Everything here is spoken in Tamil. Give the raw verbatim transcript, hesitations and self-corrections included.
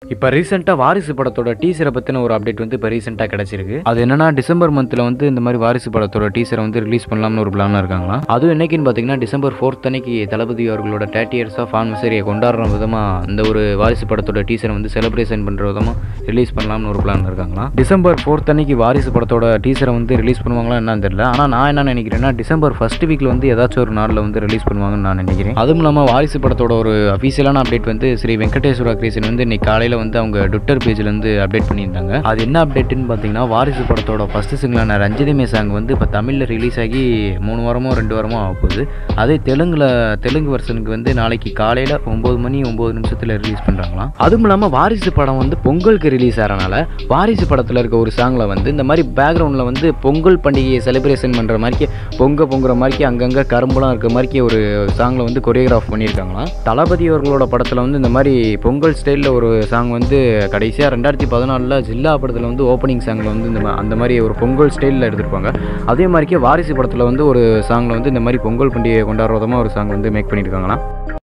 இப்போ ரீசெண்டாக வாரிசு படத்தோட டீசரை பற்றின ஒரு அப்டேட் வந்து இப்போ ரீசெண்டாக கிடச்சிருக்கு. அது என்னன்னா டிசம்பர் மந்தில் வந்து இந்த மாதிரி வாரிசு படத்தோட டீசரை வந்து ரிலீஸ் பண்ணலாம்னு ஒரு பிளான் இருக்காங்களா. அதுவும் என்னைக்குன்னு பார்த்தீங்கன்னா டிசம்பர் ஃபோர்த் அன்னைக்கு தளபதி அவர்களோட தேர்ட்டி இயர்ஸ் ஆஃப் ஆனிவர்சரியை கொண்டாடுற விதமாக இந்த ஒரு வாரிசு படத்தோட டீசரை வந்து செலிப்ரேஷன் பண்ணுற விதமாக ரிலீஸ் பண்ணலாம்னு ஒரு பிளான் இருக்காங்களா. டிசம்பர் ஃபோர்த் அன்னைக்கு வாரிசு படத்தோட டீசரை வந்து ரிலீஸ் பண்ணுவாங்களா என்னன்னு தெரியல. ஆனால் நான் என்ன நினைக்கிறேன்னா டிசம்பர் ஃபர்ஸ்ட் வீக்கில் வந்து ஏதாச்சும் ஒரு நாளில் வந்து ரிலீஸ் பண்ணுவாங்கன்னு நான் நினைக்கிறேன். அதுவும் இல்லாமல் வாரிசு படத்தோட ஒரு அஃபீஷியலான அப்டேட் வந்து ஸ்ரீ வெங்கடேஸ்வரா கிரியேஷன் வந்து இன்னைக்கு காலையில் வந்து அவங்க ட்விட்டர் பேஜ்ல இருந்து அப்டேட் பண்ணியிருந்தாங்க. அது என்ன அப்டேட்னு பார்த்தீங்கன்னா வாரிசு படத்தோட ஃபர்ஸ்ட் சிங்கிளான ரஞ்சிதமே சாங் வந்து இப்போ தமிழில் ரிலீஸ் ஆகி மூணு வாரமோ ரெண்டு வாரமோ ஆக போகுது. அதே தெலுங்குல தெலுங்கு வெர்ஷனுக்கு வந்து நாளைக்கு காலையில் ஒம்பது மணி ஒம்பது நிமிஷத்தில் ரிலீஸ் பண்ணுறாங்களாம். அதுவும் இல்லாமல் வாரிசு படம் வந்து பொங்கலுக்கு ரிலீஸ் ஆகிறனால வாரிசு படத்தில் இருக்க ஒரு சாங்கில் வந்து இந்த மாதிரி பேக்ரவுண்டில் வந்து பொங்கல் பண்டிகையை செலிப்ரேஷன் பண்ணுற மாதிரி பொங்க பொங்குற மாதிரி அங்கங்கே கரும்புலாம் இருக்க மாதிரி ஒரு சாங்கில் வந்து கொரியோகிராஃப் பண்ணியிருக்காங்களாம். தளபதி அவர்களோட படத்தில் வந்து இந்த மாதிரி பொங்கல் ஸ்டைலில் ஒரு சாங் வந்து கடைசியாக ரெண்டாயிரத்தி பதினாலில் ஜில்லா படத்தில் வந்து ஓப்பனிங் சாங்கில் வந்து இந்த அந்த மாதிரி ஒரு பொங்கல் ஸ்டைலில் எடுத்திருப்பாங்க. அதே மாதிரிக்கே வாரிசு படத்தில் வந்து ஒரு சாங்கில் வந்து இந்த மாதிரி பொங்கல் பண்டிகையை கொண்டாடுற விதமாக ஒரு சாங் வந்து மேக் பண்ணியிருக்காங்களாம்.